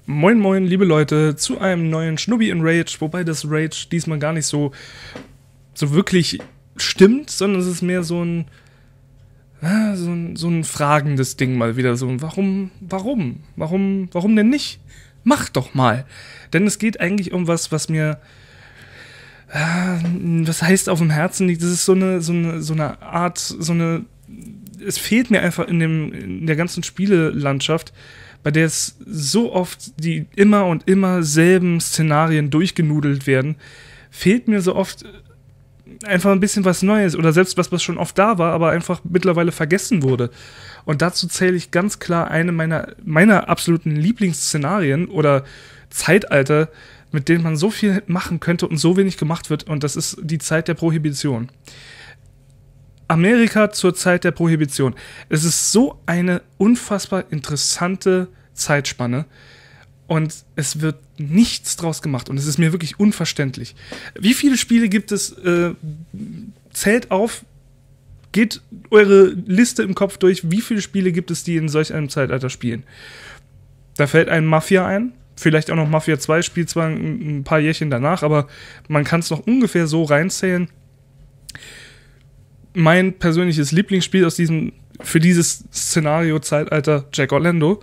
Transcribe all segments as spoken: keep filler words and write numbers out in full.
Moin moin, liebe Leute, zu einem neuen Schnubbi in Rage, wobei das Rage diesmal gar nicht so, so wirklich stimmt, sondern es ist mehr so ein, ah, so ein, so ein fragendes Ding mal wieder, so ein warum, warum, warum, warum denn nicht? Mach doch mal. Denn es geht eigentlich um was, was mir, ah, was heißt auf dem Herzen liegt, das ist so eine, so eine, so eine Art, so eine, es fehlt mir einfach in dem, in der ganzen Spielelandschaft, bei der es so oft die immer und immer selben Szenarien durchgenudelt werden, fehlt mir so oft einfach ein bisschen was Neues oder selbst was, was schon oft da war, aber einfach mittlerweile vergessen wurde. Und dazu zähle ich ganz klar eine meiner, meiner absoluten Lieblingsszenarien oder Zeitalter, mit denen man so viel machen könnte und so wenig gemacht wird, und das ist die Zeit der Prohibition. Amerika zur Zeit der Prohibition. Es ist so eine unfassbar interessante Zeitspanne und es wird nichts draus gemacht und es ist mir wirklich unverständlich. Wie viele Spiele gibt es? Äh, zählt auf, geht eure Liste im Kopf durch, wie viele Spiele gibt es, die in solch einem Zeitalter spielen? Da fällt einem Mafia ein, vielleicht auch noch Mafia zwei, spielt zwar ein, ein paar Jährchen danach, aber man kann es noch ungefähr so reinzählen. Mein persönliches Lieblingsspiel aus diesem, für dieses Szenario-Zeitalter, Jack Orlando.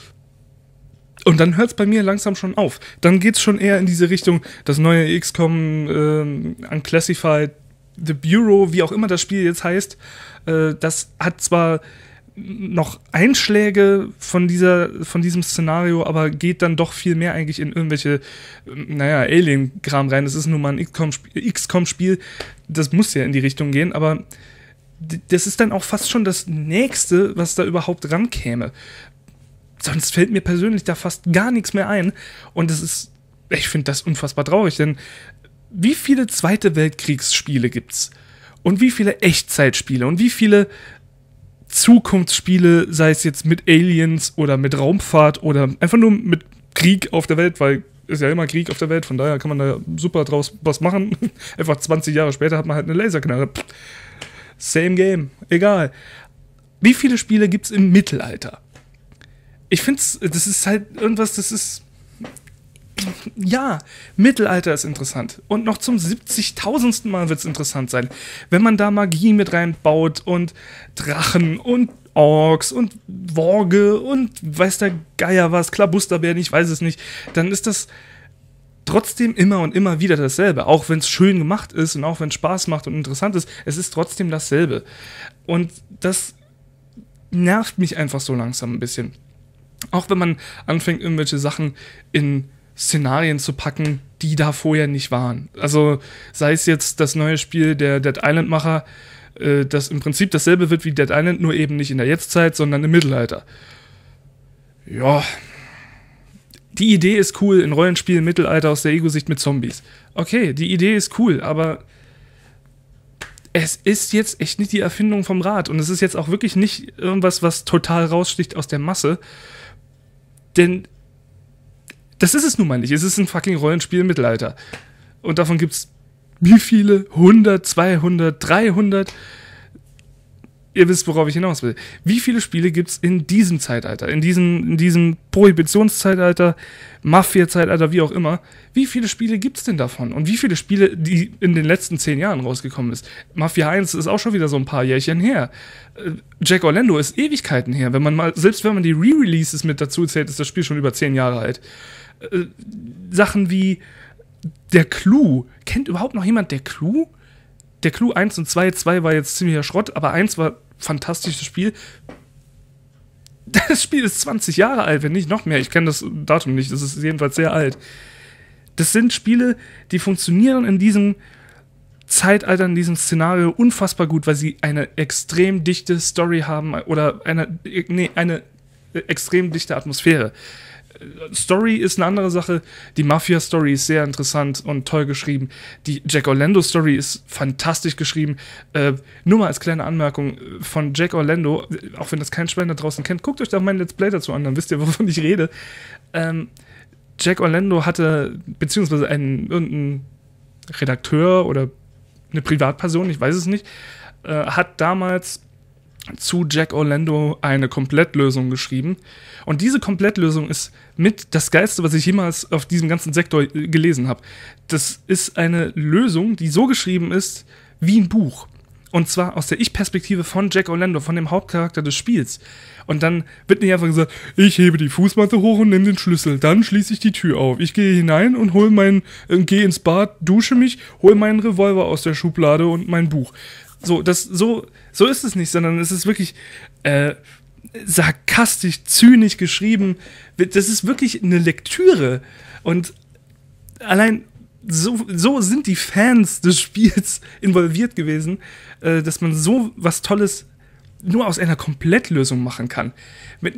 Und dann hört es bei mir langsam schon auf. Dann geht es schon eher in diese Richtung, das neue X COM, äh, Unclassified, The Bureau, wie auch immer das Spiel jetzt heißt. Äh, das hat zwar noch Einschläge von dieser, von diesem Szenario, aber geht dann doch viel mehr eigentlich in irgendwelche, naja, Alien-Kram rein. Das ist nun mal ein X COM-Spiel, das muss ja in die Richtung gehen, aber das ist dann auch fast schon das Nächste, was da überhaupt rankäme. Sonst fällt mir persönlich da fast gar nichts mehr ein, und das ist, ich finde das unfassbar traurig, denn wie viele Zweite Weltkriegsspiele gibt's? Und wie viele Echtzeitspiele? Und wie viele Zukunftsspiele, sei es jetzt mit Aliens oder mit Raumfahrt oder einfach nur mit Krieg auf der Welt, weil ist ja immer Krieg auf der Welt, von daher kann man da super draus was machen. Einfach zwanzig Jahre später hat man halt eine Laserknarre. Pff, same game, egal. Wie viele Spiele gibt's im Mittelalter? Ich find's, das ist halt irgendwas, das ist, ja, Mittelalter ist interessant. Und noch zum siebzigtausendsten Mal wird es interessant sein. Wenn man da Magie mit reinbaut und Drachen und Orks und Worge und weiß der Geier was, Klabusterbären, ich weiß es nicht, dann ist das trotzdem immer und immer wieder dasselbe. Auch wenn es schön gemacht ist und auch wenn es Spaß macht und interessant ist, es ist trotzdem dasselbe. Und das nervt mich einfach so langsam ein bisschen. Auch wenn man anfängt, irgendwelche Sachen in Szenarien zu packen, die da vorher nicht waren. Also sei es jetzt das neue Spiel der Dead Island-Macher, äh, das im Prinzip dasselbe wird wie Dead Island, nur eben nicht in der Jetztzeit, sondern im Mittelalter. Ja, die Idee ist cool, in Rollenspielen im Mittelalter aus der Ego-Sicht mit Zombies. Okay, die Idee ist cool, aber es ist jetzt echt nicht die Erfindung vom Rad und es ist jetzt auch wirklich nicht irgendwas, was total raussticht aus der Masse, denn das ist es nun mal nicht. Es ist ein fucking Rollenspiel im Mittelalter. Und davon gibt's wie viele? hundert, zweihundert, dreihundert? Ihr wisst, worauf ich hinaus will. Wie viele Spiele gibt's in diesem Zeitalter? In diesem, in diesem Prohibitionszeitalter, Mafia-Zeitalter, wie auch immer. Wie viele Spiele gibt's denn davon? Und wie viele Spiele, die in den letzten zehn Jahren rausgekommen ist? Mafia eins ist auch schon wieder so ein paar Jährchen her. Jack Orlando ist Ewigkeiten her. Wenn man mal, selbst wenn man die Re-Releases mit dazu zählt, ist das Spiel schon über zehn Jahre alt. Äh, Sachen wie der Clou. Kennt überhaupt noch jemand der Clou? Der Clou eins und zwei, zwei war jetzt ziemlicher Schrott, aber eins war ein fantastisches Spiel. Das Spiel ist zwanzig Jahre alt, wenn nicht noch mehr. Ich kenne das Datum nicht, das ist jedenfalls sehr alt. Das sind Spiele, die funktionieren in diesem Zeitalter, in diesem Szenario unfassbar gut, weil sie eine extrem dichte Story haben oder eine, nee, eine extrem dichte Atmosphäre. Story ist eine andere Sache. Die Mafia-Story ist sehr interessant und toll geschrieben. Die Jack Orlando-Story ist fantastisch geschrieben. Äh, nur mal als kleine Anmerkung von Jack Orlando, auch wenn das kein Schwein da draußen kennt, guckt euch doch mein Let's Play dazu an, dann wisst ihr, wovon ich rede. Ähm, Jack Orlando hatte, beziehungsweise einen, irgendein Redakteur oder eine Privatperson, ich weiß es nicht, äh, hat damals zu Jack Orlando eine Komplettlösung geschrieben. Und diese Komplettlösung ist mit das Geilste, was ich jemals auf diesem ganzen Sektor gelesen habe. Das ist eine Lösung, die so geschrieben ist wie ein Buch. Und zwar aus der Ich-Perspektive von Jack Orlando, von dem Hauptcharakter des Spiels. Und dann wird nicht einfach gesagt, ich hebe die Fußmatte hoch und nehme den Schlüssel, dann schließe ich die Tür auf. Ich gehe hinein und hole mein, äh, gehe ins Bad, dusche mich, hole meinen Revolver aus der Schublade und mein Buch. So, das, so, so ist es nicht, sondern es ist wirklich äh, sarkastisch, zynisch geschrieben. Das ist wirklich eine Lektüre. Und allein so, so sind die Fans des Spiels involviert gewesen, äh, dass man so was Tolles nur aus einer Komplettlösung machen kann. Mit,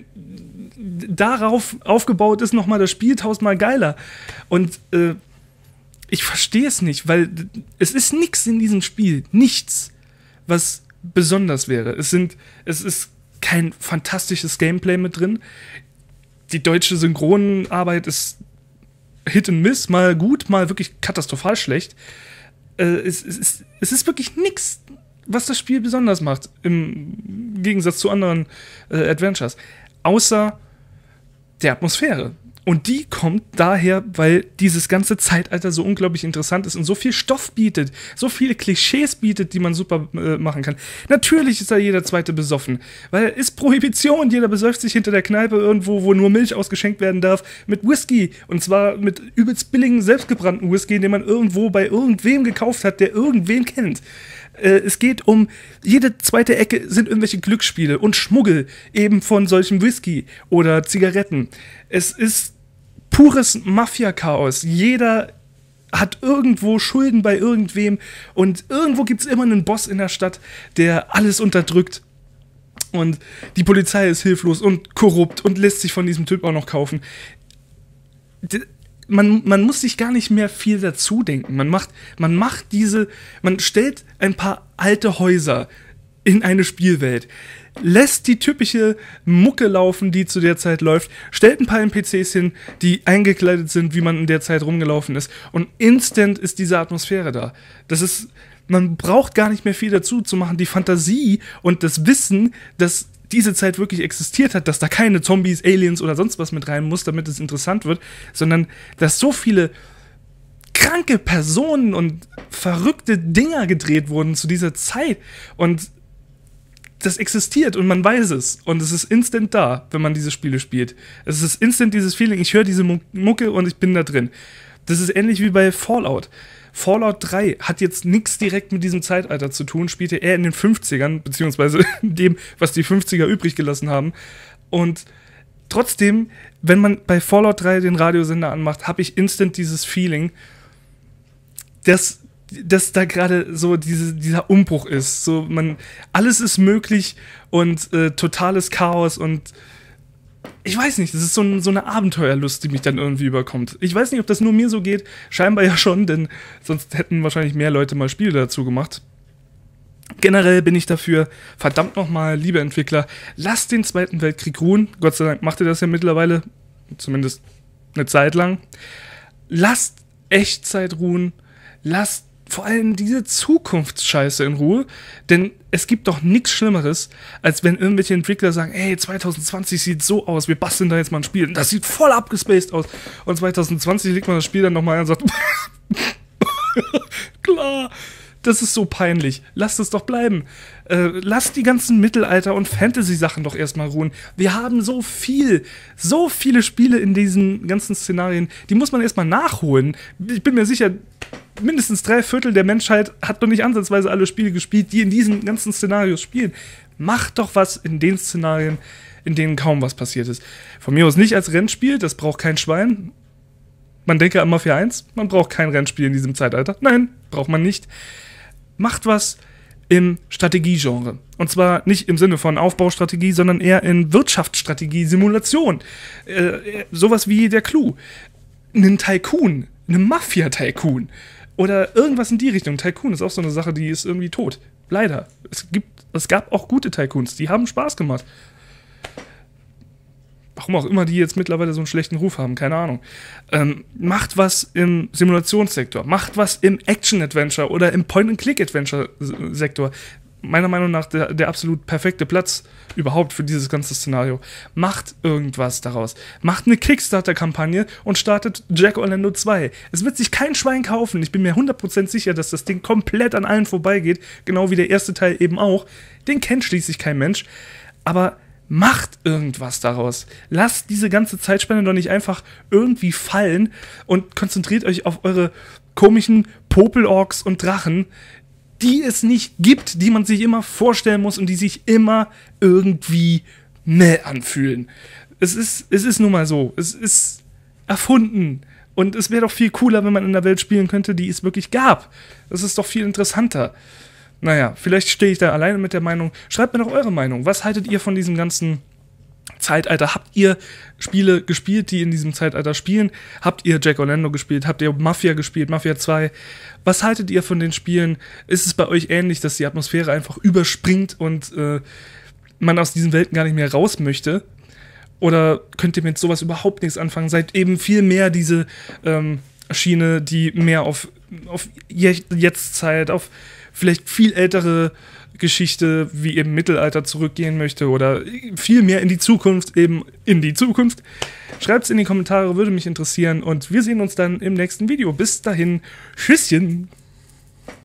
darauf aufgebaut ist nochmal das Spiel tausendmal geiler. Und äh, ich verstehe es nicht, weil es ist nichts in diesem Spiel, nichts, was besonders wäre. Es sind, es ist kein fantastisches Gameplay mit drin. Die deutsche Synchronarbeit ist Hit and Miss, mal gut, mal wirklich katastrophal schlecht. Äh, es, es, ist, es ist wirklich nichts, was das Spiel besonders macht, im Gegensatz zu anderen äh, Adventures. Außer der Atmosphäre. Und die kommt daher, weil dieses ganze Zeitalter so unglaublich interessant ist und so viel Stoff bietet, so viele Klischees bietet, die man super äh, machen kann. Natürlich ist da jeder Zweite besoffen, weil es ist Prohibition, jeder besäuft sich hinter der Kneipe irgendwo, wo nur Milch ausgeschenkt werden darf, mit Whisky. Und zwar mit übelst billigen, selbstgebrannten Whisky, den man irgendwo bei irgendwem gekauft hat, der irgendwen kennt. Äh, es geht um, jede zweite Ecke sind irgendwelche Glücksspiele und Schmuggel eben von solchem Whisky oder Zigaretten. Es ist pures Mafia-Chaos. Jeder hat irgendwo Schulden bei irgendwem und irgendwo gibt es immer einen Boss in der Stadt, der alles unterdrückt. Und die Polizei ist hilflos und korrupt und lässt sich von diesem Typ auch noch kaufen. Man, man muss sich gar nicht mehr viel dazu denken. Man macht, man macht diese, man stellt ein paar alte Häuser in eine Spielwelt, lässt die typische Mucke laufen, die zu der Zeit läuft, stellt ein paar N P Cs hin, die eingekleidet sind, wie man in der Zeit rumgelaufen ist, und instant ist diese Atmosphäre da. Das ist, man braucht gar nicht mehr viel dazu zu machen. Die Fantasie und das Wissen, dass diese Zeit wirklich existiert hat, dass da keine Zombies, Aliens oder sonst was mit rein muss, damit es interessant wird, sondern dass so viele kranke Personen und verrückte Dinger gedreht wurden zu dieser Zeit und das existiert und man weiß es und es ist instant da, wenn man diese Spiele spielt. Es ist instant dieses Feeling, ich höre diese Mucke und ich bin da drin. Das ist ähnlich wie bei Fallout. Fallout drei hat jetzt nichts direkt mit diesem Zeitalter zu tun, spielte eher in den fünfzigern, beziehungsweise in dem, was die fünfziger übrig gelassen haben. Und trotzdem, wenn man bei Fallout drei den Radiosender anmacht, habe ich instant dieses Feeling, dass dass da gerade so diese, dieser Umbruch ist. So, man, alles ist möglich und äh, totales Chaos und ich weiß nicht, das ist so, ein, so eine Abenteuerlust, die mich dann irgendwie überkommt. Ich weiß nicht, ob das nur mir so geht, scheinbar ja schon, denn sonst hätten wahrscheinlich mehr Leute mal Spiele dazu gemacht. Generell bin ich dafür, verdammt nochmal, liebe Entwickler, lasst den Zweiten Weltkrieg ruhen. Gott sei Dank macht ihr das ja mittlerweile, zumindest eine Zeit lang. Lasst Echtzeit ruhen, lasst vor allem diese Zukunftsscheiße in Ruhe, denn es gibt doch nichts Schlimmeres, als wenn irgendwelche Entwickler sagen, ey, zwanzig zwanzig sieht so aus, wir basteln da jetzt mal ein Spiel, das sieht voll abgespaced aus, und zwanzig zwanzig legt man das Spiel dann nochmal an und sagt, klar, das ist so peinlich, lasst es doch bleiben. Äh, lasst die ganzen Mittelalter- und Fantasy-Sachen doch erstmal ruhen. Wir haben so viel, so viele Spiele in diesen ganzen Szenarien, die muss man erstmal nachholen. Ich bin mir sicher, mindestens drei Viertel der Menschheit hat noch nicht ansatzweise alle Spiele gespielt, die in diesen ganzen Szenarios spielen. Macht doch was in den Szenarien, in denen kaum was passiert ist. Von mir aus nicht als Rennspiel, das braucht kein Schwein. Man denke an Mafia eins, man braucht kein Rennspiel in diesem Zeitalter. Nein, braucht man nicht. Macht was im Strategiegenre. Und zwar nicht im Sinne von Aufbaustrategie, sondern eher in Wirtschaftsstrategie, Simulation. Äh, sowas wie der Clou. Einen Tycoon, einen Mafia-Tycoon. Oder irgendwas in die Richtung. Tycoon ist auch so eine Sache, die ist irgendwie tot. Leider. Es gibt, es gab auch gute Tycoons, die haben Spaß gemacht. Warum auch immer die jetzt mittlerweile so einen schlechten Ruf haben, keine Ahnung. Ähm, macht was im Simulationssektor, macht was im Action-Adventure oder im Point-and-Click-Adventure-Sektor. meiner Meinung nach der, der absolut perfekte Platz überhaupt für dieses ganze Szenario. Macht irgendwas daraus. Macht eine Kickstarter-Kampagne und startet Jack Orlando zwei. Es wird sich kein Schwein kaufen. Ich bin mir hundert Prozent sicher, dass das Ding komplett an allen vorbeigeht. Genau wie der erste Teil eben auch. Den kennt schließlich kein Mensch. Aber macht irgendwas daraus. Lasst diese ganze Zeitspanne doch nicht einfach irgendwie fallen und konzentriert euch auf eure komischen Popelorks und Drachen, die es nicht gibt, die man sich immer vorstellen muss und die sich immer irgendwie meh anfühlen. Es ist, es ist nun mal so. Es ist erfunden. Und es wäre doch viel cooler, wenn man in einer Welt spielen könnte, die es wirklich gab. Das ist doch viel interessanter. Naja, vielleicht stehe ich da alleine mit der Meinung. Schreibt mir doch eure Meinung. Was haltet ihr von diesem ganzen Zeitalter? Habt ihr Spiele gespielt, die in diesem Zeitalter spielen? Habt ihr Jack Orlando gespielt? Habt ihr Mafia gespielt? Mafia zwei? Was haltet ihr von den Spielen? Ist es bei euch ähnlich, dass die Atmosphäre einfach überspringt und äh, man aus diesen Welten gar nicht mehr raus möchte? Oder könnt ihr mit sowas überhaupt nichts anfangen? Seid eben viel mehr diese ähm, Schiene, die mehr auf, auf Jetztzeit, auf vielleicht viel ältere Geschichte wie eben Mittelalter zurückgehen möchte oder viel mehr in die Zukunft, eben in die Zukunft. Schreibt es in die Kommentare, würde mich interessieren und wir sehen uns dann im nächsten Video. Bis dahin, Tschüsschen!